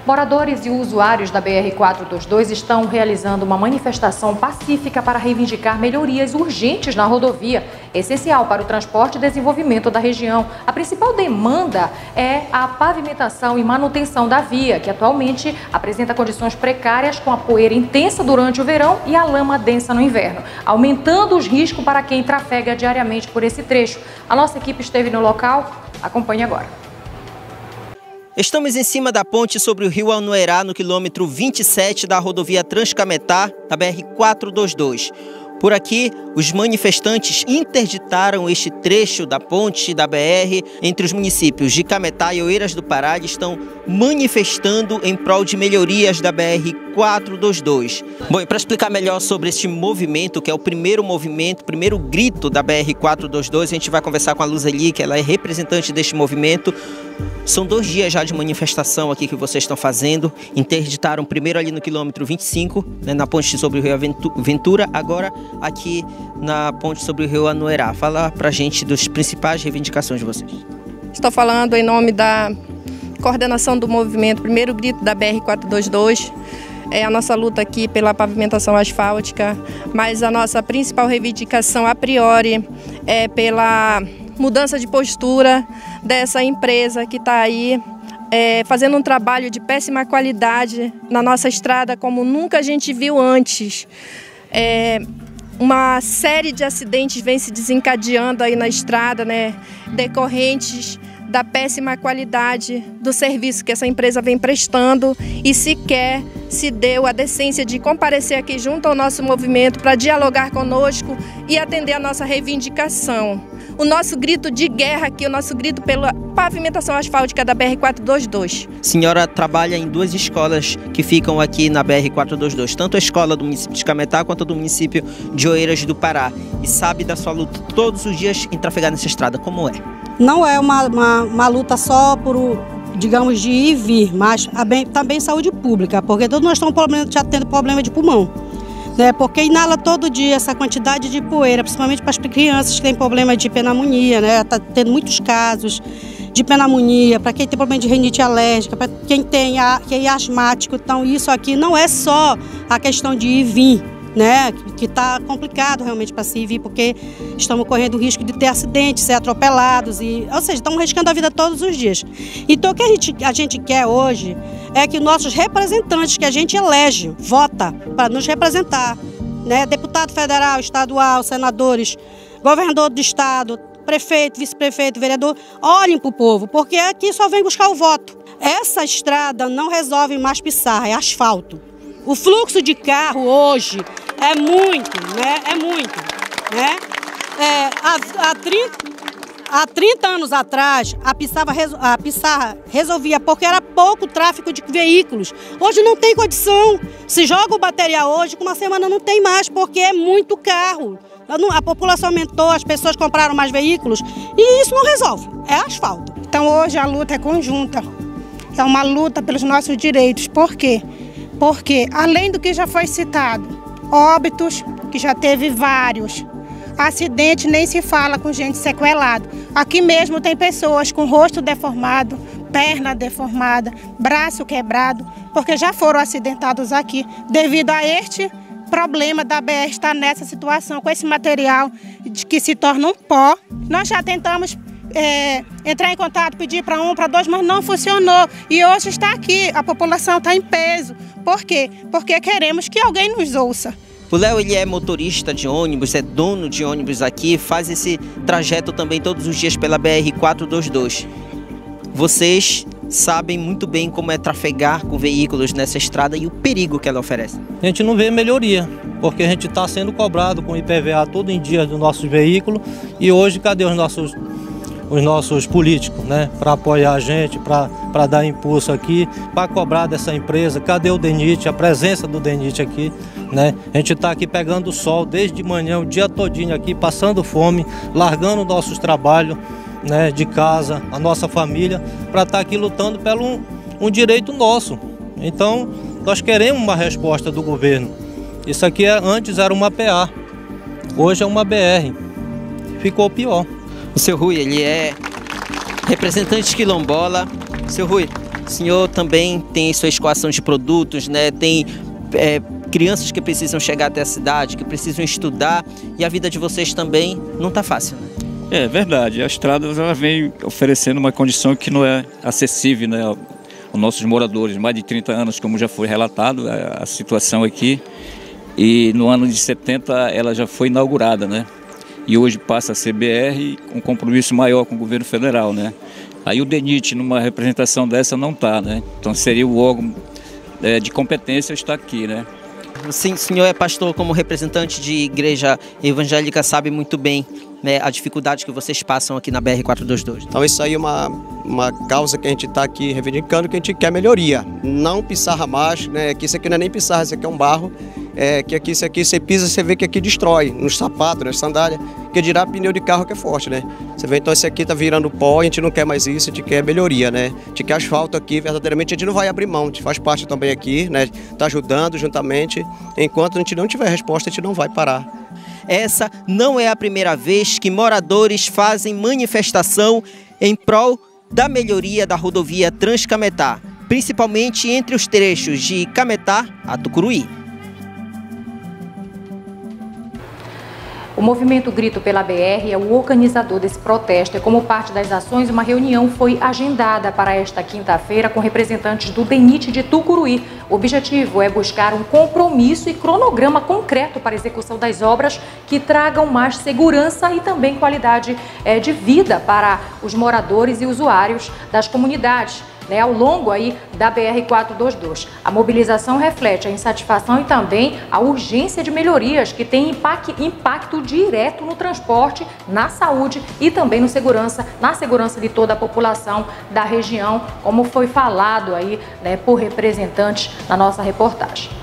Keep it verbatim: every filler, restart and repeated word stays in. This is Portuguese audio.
Moradores e usuários da B R quatrocentos e vinte e dois estão realizando uma manifestação pacífica para reivindicar melhorias urgentes na rodovia, essencial para o transporte e desenvolvimento da região. A principal demanda é a pavimentação e manutenção da via, que atualmente apresenta condições precárias com a poeira intensa durante o verão e a lama densa no inverno, aumentando os riscos para quem trafega diariamente por esse trecho. A nossa equipe esteve no local, acompanhe agora. Estamos em cima da ponte sobre o rio Anuerá, no quilômetro vinte e sete da rodovia Transcametá, da B R quatrocentos e vinte e dois. Por aqui, os manifestantes interditaram este trecho da ponte da B R entre os municípios de Cametá e Oeiras do Pará e estão manifestando em prol de melhorias da B R quatrocentos e vinte e dois. Bom, e para explicar melhor sobre este movimento, que é o primeiro movimento, o primeiro grito da B R quatrocentos e vinte e dois, a gente vai conversar com a Luzeli, que ela é representante deste movimento. São dois dias já de manifestação aqui que vocês estão fazendo. Interditaram primeiro ali no quilômetro vinte e cinco, né, na ponte sobre o rio Ventura, agora aqui na ponte sobre o rio Anuerá. Fala pra gente das principais reivindicações de vocês. Estou falando em nome da coordenação do movimento Primeiro Grito da B R quatrocentos e vinte e dois. É a nossa luta aqui pela pavimentação asfáltica, mas a nossa principal reivindicação a priori é pela mudança de postura dessa empresa que está aí é, fazendo um trabalho de péssima qualidade na nossa estrada como nunca a gente viu antes. É, uma série de acidentes vem se desencadeando aí na estrada, né, decorrentes da péssima qualidade do serviço que essa empresa vem prestando e sequer se deu a decência de comparecer aqui junto ao nosso movimento para dialogar conosco e atender a nossa reivindicação. O nosso grito de guerra aqui, o nosso grito pela pavimentação asfáltica da B R quatrocentos e vinte e dois. A senhora trabalha em duas escolas que ficam aqui na B R quatrocentos e vinte e dois, tanto a escola do município de Cametá quanto a do município de Oeiras do Pará, e sabe da sua luta todos os dias em trafegar nessa estrada. Como é? Não é uma, uma, uma luta só por, digamos, de ir e vir, mas também, também saúde pública, porque todos nós estamos já tendo problema de pulmão. Né, porque inala todo dia essa quantidade de poeira, principalmente para as crianças que têm problema de pneumonia, né? Está tendo muitos casos de pneumonia, para quem tem problema de rinite alérgica, para quem tem quem é asmático. Então isso aqui não é só a questão de ir e vir, né? Que está complicado realmente para se ir e vir, porque estamos correndo o risco de ter acidentes, ser atropelados, e, ou seja, estamos arriscando a vida todos os dias. Então o que a gente, a gente quer hoje é que nossos representantes que a gente elege, vota para nos representar, né? Deputado federal, estadual, senadores, governador do estado, prefeito, vice-prefeito, vereador, olhem para o povo, porque aqui só vem buscar o voto. Essa estrada não resolve mais pisar, é asfalto. O fluxo de carro hoje é muito, né? É muito, né? É, há, há, trinta, há trinta anos atrás, a Pissarra, a Pissarra resolvia porque era pouco tráfego de veículos. Hoje não tem condição. Se joga o material hoje, com uma semana não tem mais, porque é muito carro. A população aumentou, as pessoas compraram mais veículos e isso não resolve, é asfalto. Então hoje a luta é conjunta, é uma luta pelos nossos direitos. Por quê? Porque, além do que já foi citado, óbitos, que já teve vários, acidente nem se fala com gente sequelada. Aqui mesmo tem pessoas com rosto deformado, perna deformada, braço quebrado, porque já foram acidentados aqui, devido a este problema da B R estar nessa situação, com esse material de que se torna um pó. Nós já tentamos É, entrar em contato, pedir para um, para dois, mas não funcionou. E hoje está aqui, a população está em peso. Por quê? Porque queremos que alguém nos ouça. O Léo, ele é motorista de ônibus, é dono de ônibus aqui, faz esse trajeto também todos os dias pela B R quatrocentos e vinte e dois. Vocês sabem muito bem como é trafegar com veículos nessa estrada e o perigo que ela oferece. A gente não vê melhoria, porque a gente está sendo cobrado com I P V A todo em dia dos nossos veículos, e hoje cadê os nossos... os nossos políticos, né, para apoiar a gente, para dar impulso aqui, para cobrar dessa empresa? Cadê o DENIT, a presença do DENIT aqui, né? A gente está aqui pegando sol desde de manhã, o dia todinho aqui, passando fome, largando nossos trabalhos, né, de casa, a nossa família, para estar tá aqui lutando pelo um, um direito nosso. Então, nós queremos uma resposta do governo. Isso aqui é, antes era uma P A, hoje é uma B R, ficou pior. O seu Rui, ele é representante quilombola. Seu Rui, O senhor também tem sua escoação de produtos, né? Tem é, crianças que precisam chegar até a cidade, que precisam estudar, e a vida de vocês também não está fácil, né? É verdade, a estrada ela vem oferecendo uma condição que não é acessível, né, aos nossos moradores. Mais de trinta anos, como já foi relatado, a, a situação aqui, e no ano de setenta ela já foi inaugurada, né? E hoje passa a ser B R com um compromisso maior com o governo federal, né? Aí o DENIT, numa representação dessa, não está, né? Então seria o órgão é, de competência estar aqui, né? Sim, o senhor é pastor, como representante de igreja evangélica, sabe muito bem, né, a dificuldade que vocês passam aqui na B R quatrocentos e vinte e dois. Então isso aí é uma, uma causa que a gente está aqui reivindicando, que a gente quer melhoria. Não pissarra mais, né? Que isso aqui não é nem pissarra, isso aqui é um barro. É, que aqui, isso aqui você pisa, você vê que aqui destrói, nos sapatos, nas sandálias, que dirá pneu de carro que é forte, né? Você vê, então esse aqui tá virando pó, a gente não quer mais isso, a gente quer melhoria, né? A gente quer asfalto aqui, verdadeiramente a gente não vai abrir mão, a gente faz parte também aqui, né? Tá ajudando juntamente, enquanto a gente não tiver resposta, a gente não vai parar. Essa não é a primeira vez que moradores fazem manifestação em prol da melhoria da rodovia Transcametá, principalmente entre os trechos de Cametá a Tucuruí. O movimento Grito pela B R é o organizador desse protesto e, como parte das ações, uma reunião foi agendada para esta quinta-feira com representantes do DENIT de Tucuruí. O objetivo é buscar um compromisso e cronograma concreto para a execução das obras que tragam mais segurança e também qualidade é, de vida para os moradores e usuários das comunidades, né, ao longo aí da B R quatrocentos e vinte e dois. A mobilização reflete a insatisfação e também a urgência de melhorias que têm impacto, impacto direto no transporte, na saúde e também no segurança, na segurança de toda a população da região, como foi falado aí, né, por representantes na nossa reportagem.